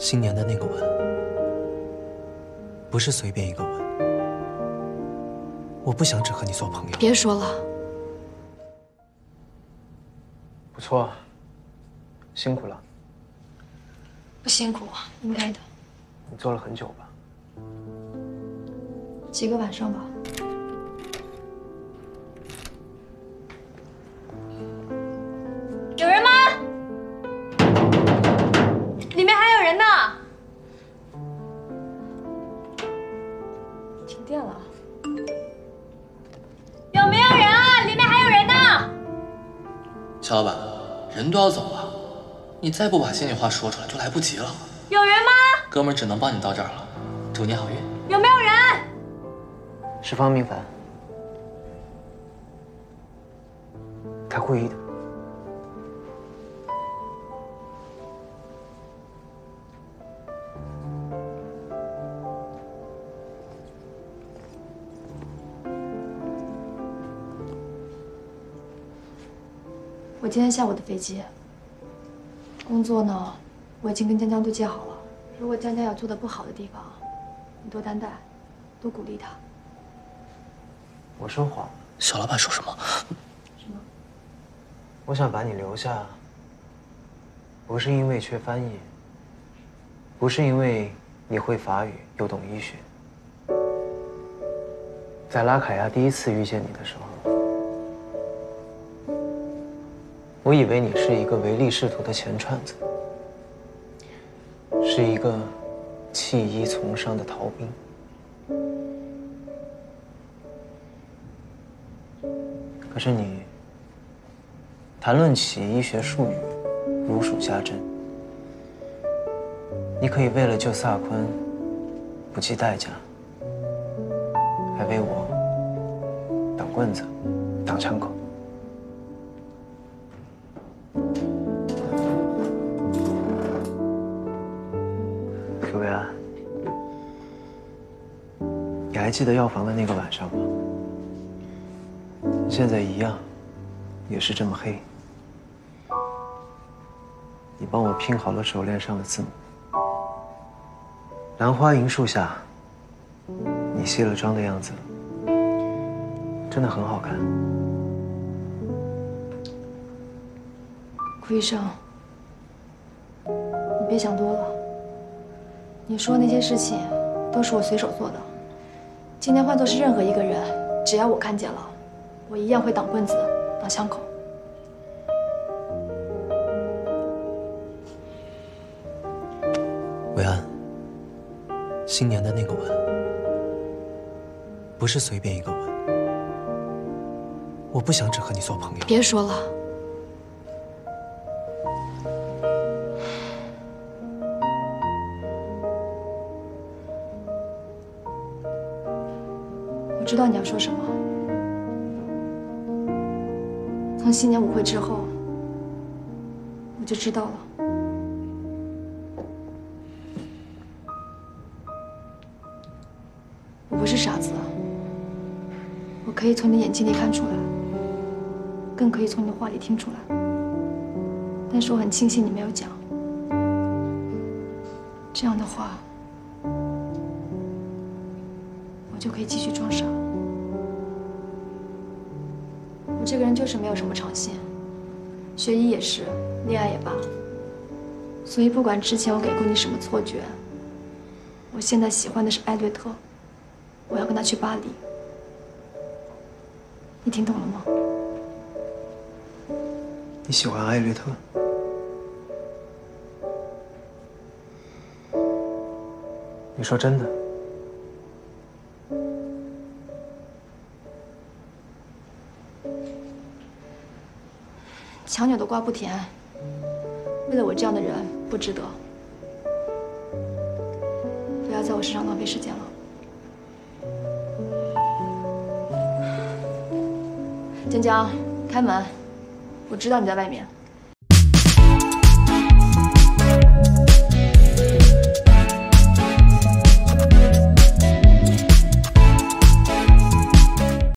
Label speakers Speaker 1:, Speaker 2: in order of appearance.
Speaker 1: 新年的那个吻，不是随便一个吻。我不想只和你做朋友。
Speaker 2: 别说了。
Speaker 1: 不错，辛苦了。
Speaker 2: 不辛苦，应该的。
Speaker 1: 你做了很久吧？
Speaker 2: 几个晚上吧。有人吗？里面还有人呢。停电了。有没有人啊？里面还有人呢。
Speaker 3: 肖老板，人都要走了，你再不把心里话说出来就来不及了。
Speaker 2: 有人吗？
Speaker 3: 哥们儿只能帮你到这儿了，祝你好运。
Speaker 2: 有没有人？
Speaker 1: 是方明凡，他故意的。
Speaker 2: 我今天下午的飞机。工作呢，我已经跟江江对接好了。如果江江有做的不好的地方，你多担待，多鼓励他。
Speaker 1: 我说谎了。
Speaker 3: 小老板说什么？
Speaker 2: 什么？
Speaker 1: 我想把你留下，不是因为缺翻译，不是因为你会法语又懂医学。在拉凯亚第一次遇见你的时候，我以为你是一个唯利是图的钱串子，是一个弃医从商的逃兵。可是你谈论起医学术语，如数家珍。你可以为了救萨坤不计代价，还为我挡棍子、挡枪口。可维安，你还记得药房的那个晚上吗？现在一样，也是这么黑。你帮我拼好了手链上的字母。兰花银树下，你卸了妆的样子，真的很好看。
Speaker 2: 顾医生，你别想多了。你说那些事情都是我随手做的。今天换作是任何一个人，只要我看见了，我一样会挡棍子、挡枪口。
Speaker 1: 维安，新年的那个吻，不是随便一个吻。我不想只和你做朋友。
Speaker 2: 别说了。我知道你要说什么。从新年舞会之后，我就知道了。我不是傻子，我可以从你的眼睛里看出来，更可以从你的话里听出来。但是我很庆幸你没有讲，这样的话，我就可以继续装傻。我这个人就是没有什么长心，学医也是，恋爱也罢。所以不管之前我给过你什么错觉，我现在喜欢的是艾略特，我要跟他去巴黎。你听懂了吗？
Speaker 1: 你喜欢艾略特？你说真的？
Speaker 2: 强扭的瓜不甜，为了我这样的人不值得。不要在我身上浪费时间了。江江，开门，我知道你在外面。